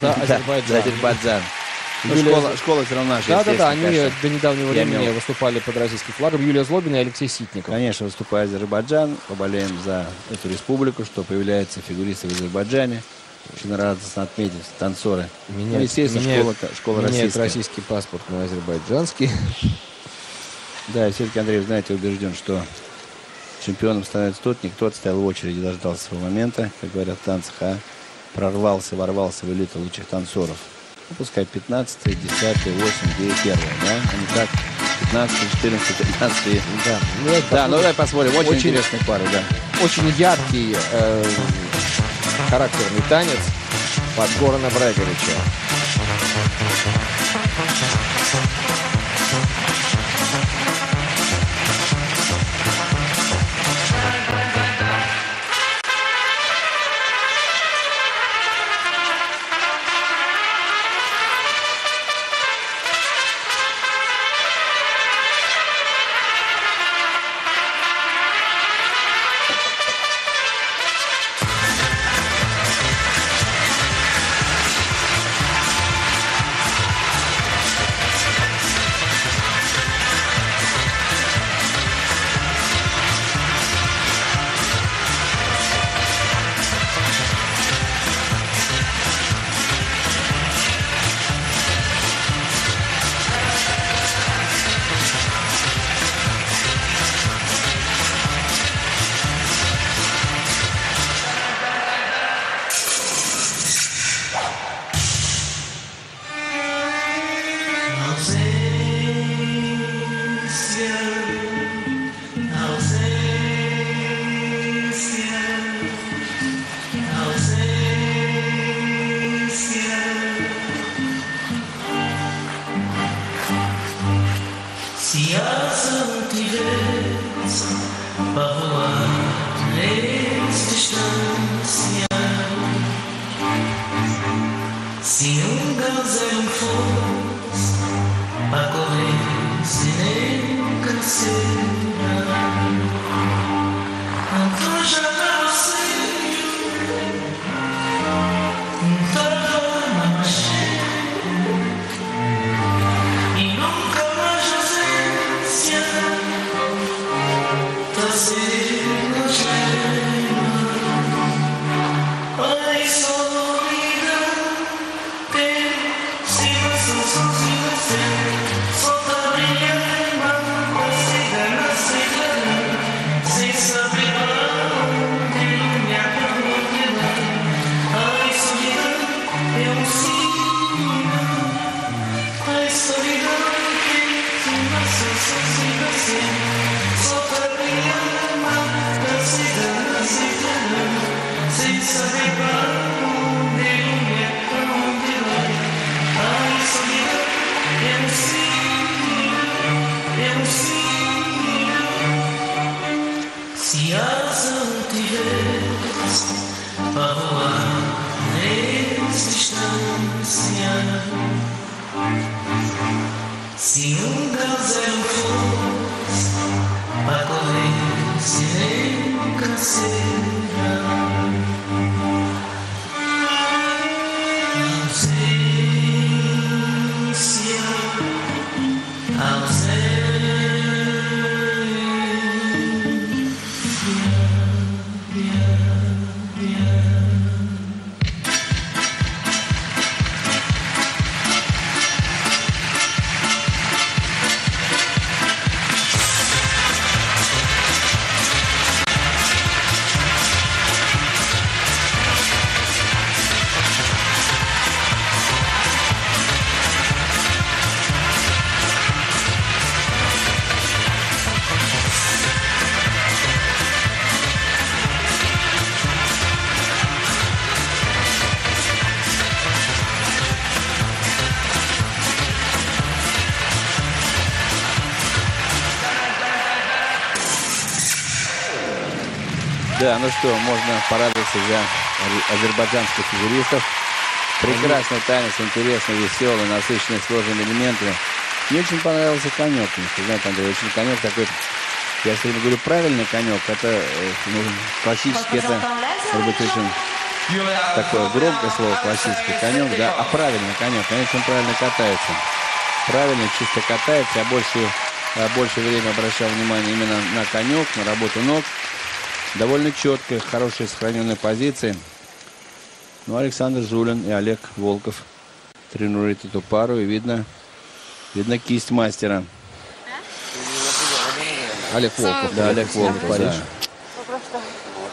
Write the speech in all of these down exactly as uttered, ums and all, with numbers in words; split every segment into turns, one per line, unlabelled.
за Азербайджан.
За Азербайджан. Ну,
Юлия...
школа, школа все равно наша.
Да, да, да, они
конечно.
до недавнего времени
имел...
выступали под российским флагом. Юлия Злобина и Алексей Ситников.
Конечно, выступая за Азербайджан, поболеем за эту республику, что появляются фигуристы в Азербайджане. Очень радостно отметить, танцоры.
Меняет,
ну, естественно,
меняет,
школа, школа
меняет
российская.
российский паспорт на азербайджанский.
Да, и все-таки Андрей, знаете, убежден, что чемпионом становится тот, никто отстоял в очереди, дождался своего момента, как говорят в танцах, а прорвался, ворвался в элиту лучших танцоров. Ну, пускай пятнадцатый, десятый, восемь, девять, первый, да? А не так пятнадцатый, четырнадцатый, тринадцатый.
Да,
ну, да, ну давай посмотрим. Очень, очень интересные пары, да.
Очень яркий, э, характерный танец под Горана Бреговича.
Да, ну что, можно порадоваться за азербайджанских фигуристов. Прекрасный танец, интересный, веселый, насыщенный сложными элементами. Мне очень понравился конек. Знаете, Андрей, очень конек такой, я все время говорю, правильный конек. Это, ну, классически это, может быть, очень такое громкое слово классический конек, да, а правильно конек, конечно, он правильно катается. Правильно, чисто катается, я больше, больше времени обращал внимание именно на конек, на работу ног. Довольно четкая, хорошая сохраненная позиция. Ну, Александр Жулин и Олег Волков тренируют эту пару, и видно, видно кисть мастера.
Олег Волков.
Да, Олег Волков,
Париж.
Да.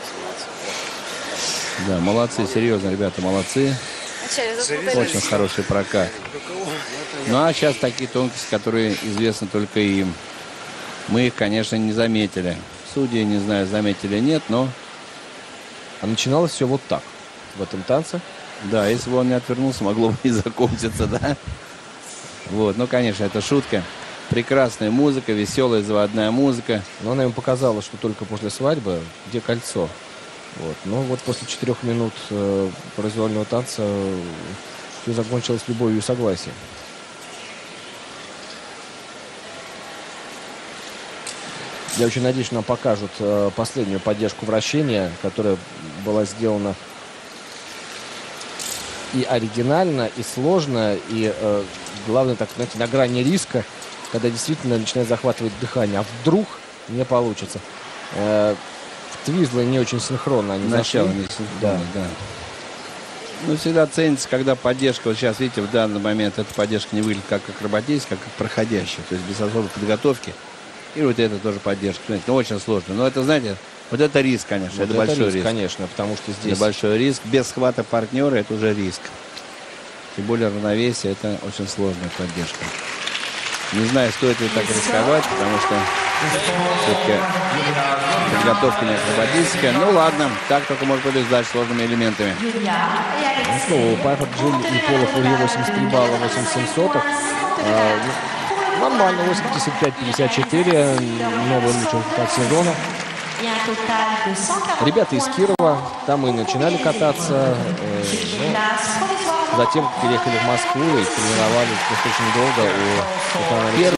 Да, молодцы, серьезно, ребята, молодцы. Очень хороший прокат. Ну, а сейчас такие тонкости, которые известны только им. Мы их, конечно, не заметили. Судьи, не знаю, заметили, нет, но...
А начиналось все вот так, в этом танце.
Да, если бы он не отвернулся, могло бы и закончиться, да. Вот, ну, конечно, это шутка. Прекрасная музыка, веселая, заводная музыка.
Но она ему показала, что только после свадьбы, где кольцо. Вот. Но вот после четырех минут э, произвольного танца э, все закончилось любовью и согласием. Я очень надеюсь, что нам покажут э, последнюю поддержку вращения, которая была сделана и оригинально, и сложно, и э, главное, так, знаете, на грани риска, когда действительно начинает захватывать дыхание. А вдруг не получится. Э, Твизлы не очень синхронно. Они
Начало
зашли.
не синхронно, да. да. Ну, всегда ценится, когда поддержка, вот сейчас, видите, в данный момент эта поддержка не выглядит как акробатическая, как проходящая, то есть без особой подготовки. И вот это тоже поддержка. Знаете, ну, очень сложно. Но это, знаете, вот это риск, конечно.
Вот
это,
это
большой
риск,
риск.
конечно, потому что здесь...
Это большой риск. Без схвата партнера это уже риск. Тем более равновесие это очень сложная поддержка. Не знаю, стоит ли так рисковать, потому что все-таки подготовка не акробатическая. Ну ладно, так только может побеждать сложными элементами.
Ну, снова у Пайпер Джилл и Пола Фурье восемьдесят три балла, восемьдесят семь сотых. А, ну, нормально, восемьдесят пять пятьдесят четыре. Новый лучший результат сезона. Ребята из Кирова там и начинали кататься. Э, ну, затем переехали в Москву и тренировались достаточно долго у, у